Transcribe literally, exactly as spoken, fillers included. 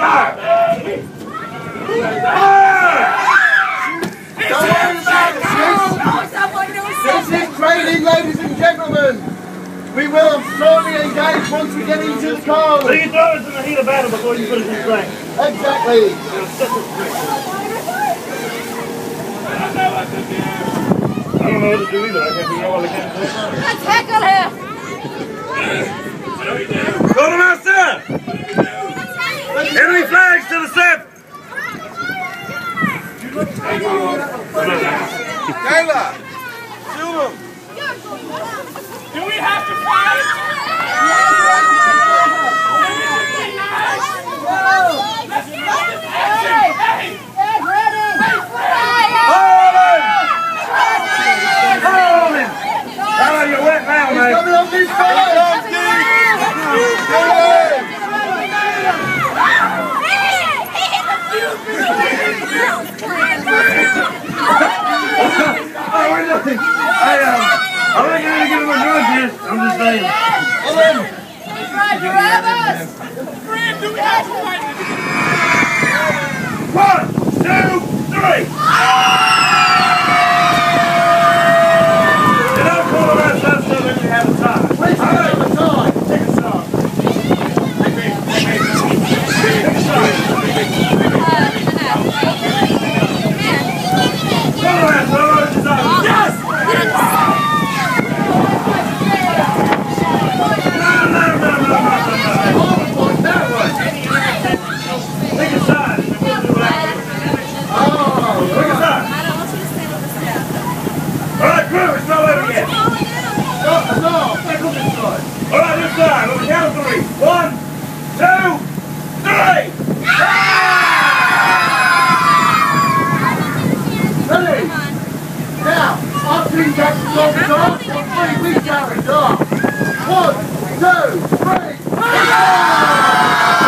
Fire! Fire! Don't worry about it, this is training, ladies and gentlemen. We will shortly engage once we get into the car. So you throw us in the heat of battle before you put us in train. Exactly. I don't know what to do either. I can't figure out what I can do. Let's tackle him! Go to my side! Enemy flags to the left! Kayla! Shoot him! Do we have to fight? Let's get action! Hey! Get ready! Hold him! Hold him! Oh, you're wet now, He's mate. coming up these fires! Oh, we're nothing. I, um, I'm not going to give him a drug test. I'm just saying. Hold him! Right, grab us! Friend, do we have to fight? One, two, three. You don't call him out stuff so that you have a time. Please take a time! Take a song. Take me. Take me. Take a song. Call him out so I know it's yes! No, no, no, no, no, no, no. That one! Take a side and we'll do that. Oh! Take a side. All right, crew, it's not over yet. No, no! Back on this side! All right, this side. On the count of three. One, two, three. Ready? Now, after you get the long dog, three, we carry dog. One, two, three,